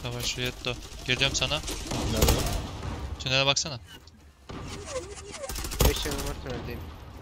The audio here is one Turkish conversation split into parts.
Savaş Yetto. Geliyorum sana. Tünel var. Tünele baksana. 5 yanım var tüneldeyim.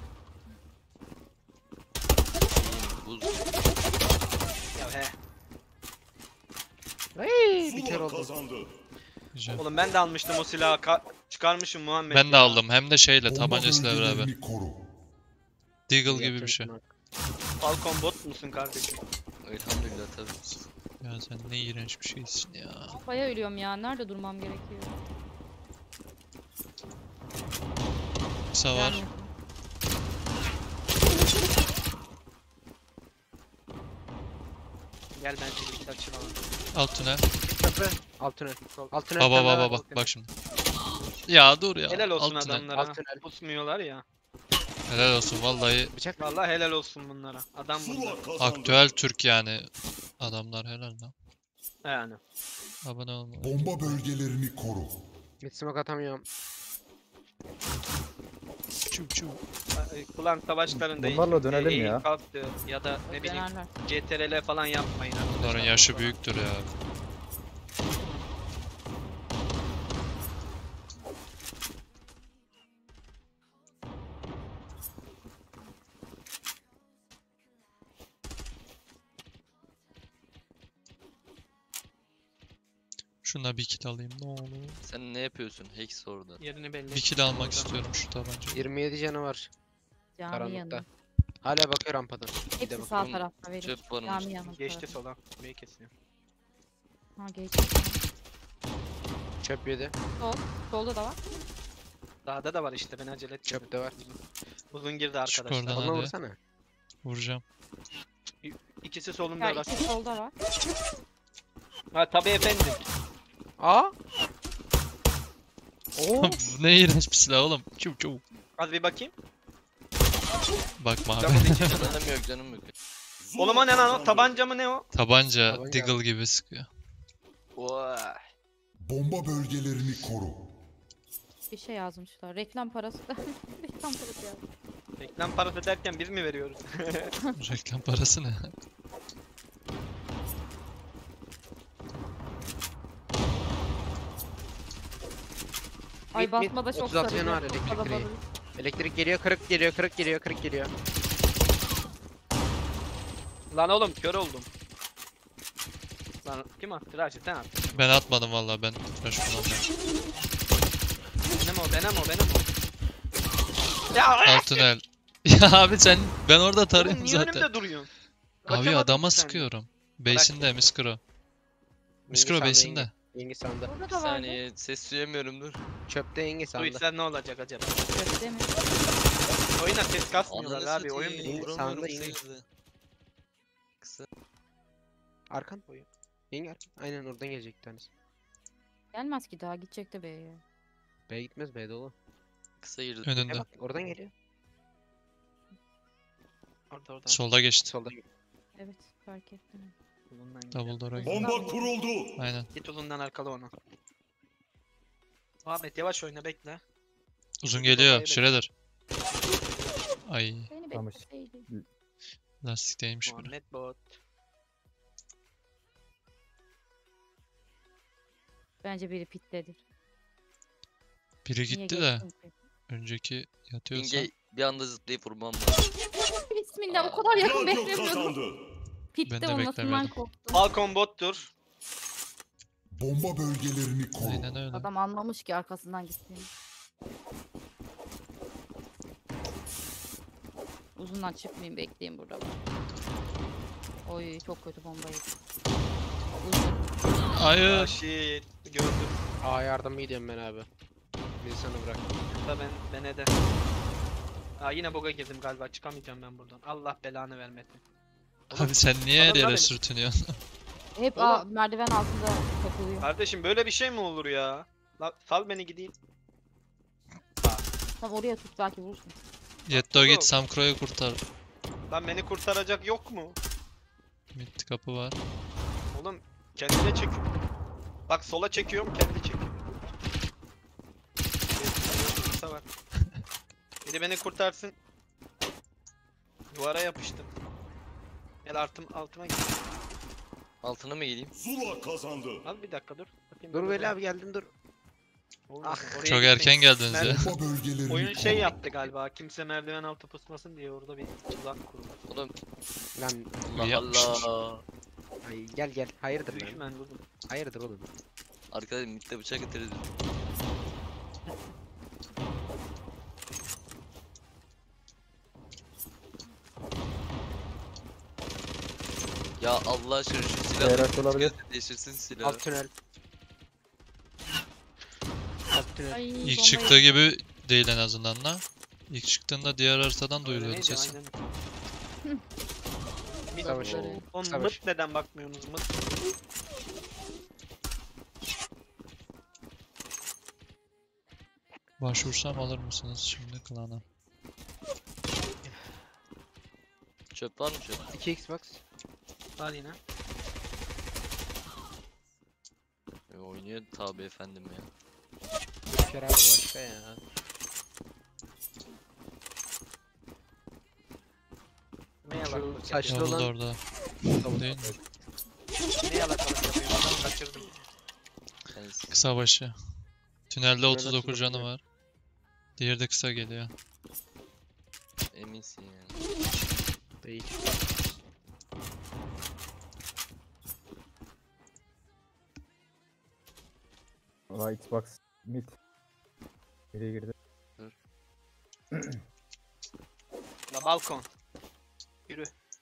Buz. Ya he. Ay bir kere Zula oldu. kazandı. Güzel. Oğlum ben de almıştım o silahı. Çıkarmışım Muhammed. Ben de ya. aldım. Hem de şeyle Bomba tabancasıyla beraber. bölgelerini koru. Deagle gibi bir şey. Falcon bot musun kardeşim? Elhamdülillah tabii. Ya sen ne iğrenç bir şeysin ya. Baya ölüyorum ya. Nerede durmam gerekiyor? Kısa var. Gelmiyor. Gel ben seni bir açılalım. Alt tünel. Köprü. Alt tünel. Alt tünel. Baba bir tane daha baba var. bak. Bak şimdi. Ya dur ya. Helal olsun Alt tünel. adamlara. alt tünel. Pusmuyorlar ya. Helal olsun vallahi. Bıçak. Vallahi helal olsun bunlara. Adam bunlar. Zula kazandı. Aktüel Türk yani. Adamlar helal lan. Yani. Abone olma. Bomba bölgelerini koru. Mid smoke atamıyorum. Çuv çuv. Klan savaşlarında Bunlarla dönelim eğil ya. kalktı ya da ne bileyim Dönerler. CTRL falan yapmayın arkadaşlar. Bunların yaşı büyüktür ya. Şuna bir kill alayım ne olur. Sen ne yapıyorsun? Hex orada. Yerini belli. Bir kill almak istiyorum şu tabancayı. 27 canı var. Cami Karanlıkta. yanı. Hala bakıyor rampadan. Hepsi bak- sağ Oğlum, tarafta verin. Çöp varmış. Cami yanı. Geçti tarafı. sola. B'yi kesiyor. Ha geçti. Çöp yedi. Solda da var. Dağda da var işte ben acele ettim. Çöp de var. Uzun girdi Çık arkadaşlar. oradan. Ona hadi. vursana. Vuracağım. İkisi solunda Ya var. iki solda var. Ha tabii efendim. Aa. Oo. Bu ne iğrenç bir silah oğlum. Çuv çuv. Az bir bakayım. Bakma abi. Double içi. Canım yok canım yok. Zula Oğlum o ne lan o? kazandı. Tabanca mı ne o? Tabanca Tabanca. Deagle gibi sıkıyor. Vay. Bomba bölgelerini koru. Bir şey yazmışlar. Reklam parası da. Reklam parası yazmış. Reklam parası derken biz mi veriyoruz? Reklam parası ne? Ay Mid, basma da mid. çok 36 yanı var sarıyor. elektrik direği. Kalabalık. Elektrik geliyor, kırık geliyor, kırık geliyor, kırık geliyor. Lan oğlum kör oldum. Lan kim attı? Raşit sen attın. Ben atmadım vallahi ben flash kullanmıyorum. Benim o. Ya Alt tünel. Ya abi sen ben orada oğlum tarıyorum niye zaten. önümde duruyorsun? Abi Kaçamadın adama sen. sıkıyorum. Base'inde Miskro. Miskro Yengi base'inde. Yengi sandı. Burada Bir da vardı. saniye ses duyamıyorum dur. Çöpte yengi Bu sandı. işler ne olacak acaba? Çöpte mi? Oyuna ses kasmıyorlar Ananı abi. Oyun satayım, bitti. vuramıyorum Sağında kısa yine. girdi. Kısa. Arkan. Yengi arkan. Aynen oradan gelecek bir tanesi. Gelmez ki daha gidecek de B'ye. B gitmez, B dolu. Kısa girdi. Önünde. Bak oradan geliyor. Orada. Solda geçti. Solda. Evet fark ettim. Uzundan git. Double door'a. Bomba kuruldu. Aynen. Git uzundan arkalı onu. Ahmet yavaş oyna bekle. Uzun Bakayım. geliyor. Shredder. Ay Beni Tamam. bekleseydin. lastikteymiş biri. Muhammed bot. Bence biri pittedir. Biri Niye gitti de geçtin ki? önceki yatıyorsa. İnge bir anda zıplayıp vurmam lazım. Bismillah o kadar yakın Gladio beklemiyordum. kazandı. Pitte Ben de olmasından beklemiyordum. korktum. Falcon bottur. Bomba bölgelerini koru. Aynen öyle. Adam anlamış ki arkasından gittiğini. Uzundan çıkmayayım bekleyeyim burada. Oy çok kötü bombayı. Uzun. Hayır. Shit. Gördüm. Aa yardıma gidiyorum ben abi. Bir sana bırak. Da ben de. Aa yine boga girdim galiba. Çıkamayacağım ben buradan. Allah belanı vermesin. Abi sen niye her Adam da yere beni- sürtünüyorsun? Hep Oğlum. merdiven altında takılıyor. Kardeşim böyle bir şey mi olur ya? La, sal beni gideyim. Tam oraya tut belki vurursun. Yetto oğlum. git Samkro'yu kurtar. Lan beni kurtaracak yok mu? Mid kapı var. Oğlum kendine çek. Bak sola çekiyorum kendi çekiyor. Kısa var. Biri beni kurtarsın. Duvara yapıştım. Gel altıma git. Altına mı geleyim? Zula kazandı. Al bir dakika dur. Bakayım Dur ben Veli de- abi geldim dur. Olmadı, Ah, oraya Çok gitmeyin. erken geldiniz Ben- ya. Bomba bölgelerini Oyun koru. şey yaptı galiba. Kimse merdiven altı pusmasın diye orada bir tuzak kurdu. Oğlum Lan Allah yapmışlar. Allah. ay, gel. Hayırdır lan? Düşmen vurdum. Hayırdır oğlum? Arkadaşlar mitte bıçak getiririz. Ya Allah aşkına şu silahı Beyrak olabilir. değiştirsin silahı. Alt tünel. Alt tünel. Ay, İlk bombayı- çıktığı gibi değil en azından la. İlk çıktığında diğer haritadan duyuluyordu Öyleydi, sesi. aynen. Mid Savaş. o- On Savaş. mıt neden bakmıyorsunuz mıt? Başvursam alır mısınız şimdi klana? Çöp var mı çöp? 2 Xbox. Var yine. Oynuyor tabi efendim ya. Kör abi başka ya. Ne yalakalık Şu yapıyor? saçlı Double olan orada. Değil mi? Ne yalakalık yapıyor? Adamı kaçırdım. Yani Kısa başı. Tünelde 39 39 canı var. Diğeri de kısa geliyor. eminsin yani. değil. Vay Xbox mid. Nereye girdi? La balkon. Yürü.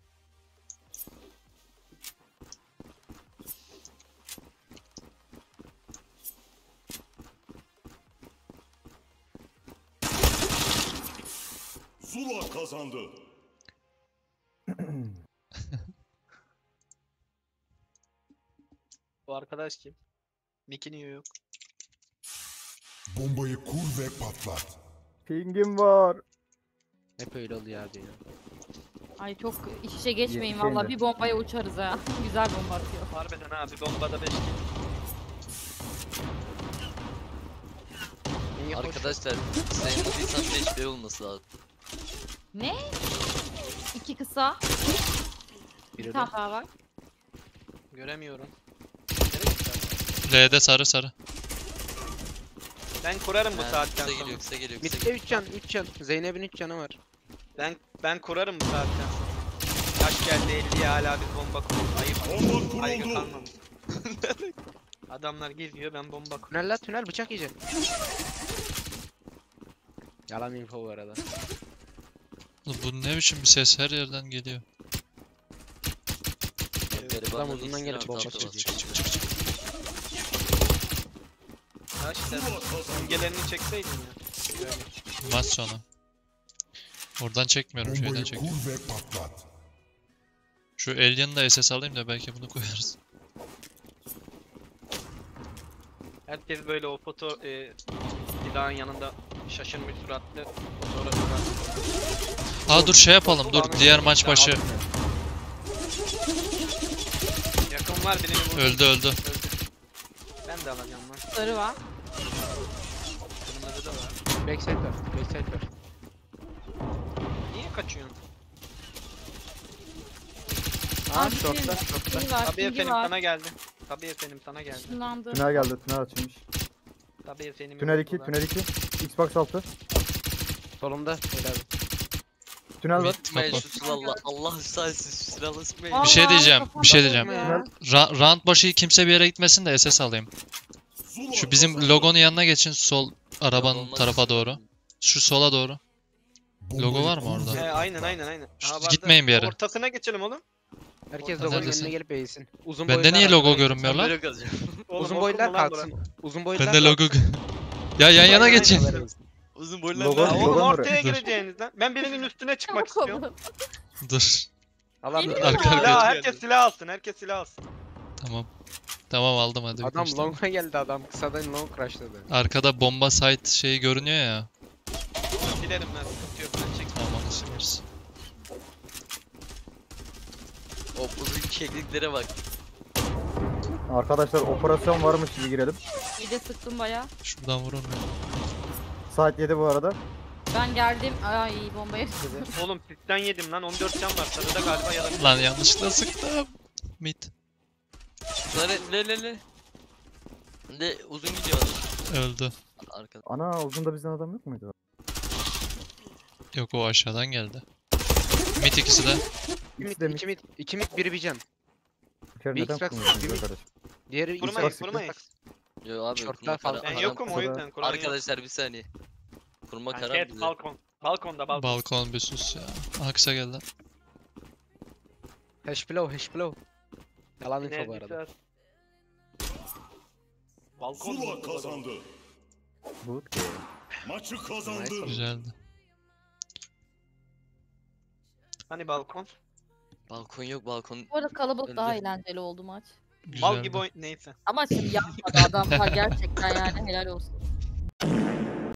Zula kazandı. Bu arkadaş kim? Mikini yok. Bombayı kur ve patlat. Pingim var. Hep öyle oluyor abi ya. Ay çok iç içe geçmeyin Yetişeyim valla de. bir bombaya uçarız ha. Güzel bomba atıyor. Harbiden ha bir bombada 5 kill. İyi hoş. Arkadaşlar senin bu insan 5 olması lazım. Ne? 2 kısa. Biri Bir de. tane daha var. Göremiyorum. Nereye gitti? L'de sarı sarı. Ben kurarım bu Ha, saatten kısa sonra. geliyor kısa geliyor kısa Mid'de geliyor. 3 can, 3 can. Zeynep'in 3 canı var. Ben kurarım bu saatten sonra. Yaş geldi 50'ye hala bir bomba kuruyor. Ayıp. Bomba Saygı kuruldu. kalmamış. Adamlar geziyor ben bomba kuruyorum. Tünel la tünel bıçak yiyeceksin. Yalan info bu arada. Ulan bu ne biçim bir ses her yerden geliyor. Garibanların Adam uzundan iyisini gelip artık bomba çıktı çekecek. bastı. Yaş sen simgelerini çekseydin ya. Böyle. Maç sonu. Oradan çekmiyorum şeyden Bombayı çekiyorum. kur ve patlat. Şu Alien'ı da SS alayım da belki bunu koyarız. Herkes böyle o silahın yanında şaşırmış suratlı fotoğrafı var. Aa dur şey yapalım dur diğer maç başı. Yakın var birini vurdu. Öldü. Ben de alacağım lan. Sarı var. Kırmızı da var. Backside var. Backside var. Niye kaçıyorsun? Aa Abi, short'ta short'ta. Pingi var. Tabii Pingi efendim var. sana geldi. Tabii efendim sana geldi. Işınlandı. Tünel geldi. Tünel açılmış. Tabii efendim. Tünel 2. Tünel 2. Xbox altı. Solumda. Öyle abi. Tünel var. Mid Sıkmayın kapı. şu silahla. Allah sayesinde şu silahla sıkmayın. Aa, Bir şey diyeceğim. kafam Bir şey takıldı diyeceğim. ya. Round başı kimse bir yere gitmesin de SS alayım. Zula Şu bizim kazandı. logonun yanına geçin sol arabanın Olmaz tarafa istiyorum. doğru. Şu sola doğru. Bombayı logo var mı kur orada? ve He aynen patlat. aynen. Şşt, vardı. gitmeyin bir yere. Ortasına geçelim oğlum. Herkes Orada logonun neredesin? önüne gelip eğilsin. Uzun Bende boylular niye arkada logo eğilsin. görünmüyor lan? Böyle kazacağım. Oğlum, Uzun okur boylular mu lan kalksın. Uzun boylular Bende logo. kalksın. Ya yan yana Aynen, geçin. aynen. Uzun boylu Logo- Ya lan. oğlum Logo ortaya Dur. gireceğiniz lan. Ben birinin üstüne çıkmak istiyorum. Dur. Allah Geliyor. Arka Silah, arkaya. herkes silah alsın. Herkes silah alsın. Tamam. Tamam aldım hadi. Adam birkaç tane. long'a geldi adam. Kısadan long crashladı. Arkada bomba site şeyi görünüyor ya. Dilerim ben sıkıntı yok. Ben çektim. Tamam onu sileriz. O uzun kekliklere bak. Arkadaşlar operasyon varmış gibi girelim. Bir de sıktım baya. Şuradan vurun. Saat 7 bu arada. Ben geldim. Ay bombaya. Oğlum pitten yedim lan. 14 can var. Sarıda galiba ya da Lan yanlışlıkla sıktım. Mid. Sonra le. De uzun gidiyor adam. Öldü. Arkada. Ana uzunda bizden adam yok muydu? Yok o aşağıdan geldi. Mid ikisi de. İkisi de mi? 2 mid, biri bir can. İçeri Bir neden Xbox, kurmuyorsunuz bir mid. arkadaş? Diğeri Xbox Vurmayın sıktı. vurmayın. Yo abi Şortlar kurma falan. karam. Ben yokum o Karam- yüzden. Kur'an yok. Arkadaşlar bir saniye. Kurma karam Cat bize. balkon. Balkonda balkon. Balkon bir sus ya. Aha kısa geldi. Hash blow. Yalan info bu Enerjisi arada. var. Balkon. Zula kazandı. Bu Maçı kazandı. Güzeldi. Hani balkon? Balkon yok balkon. Bu arada kalabalık daha Öldü. eğlenceli oldu maç. Mal Güzeldi. gibi oyun. Neyse. Ama şimdi yapmadı adamlar gerçekten yani helal olsun.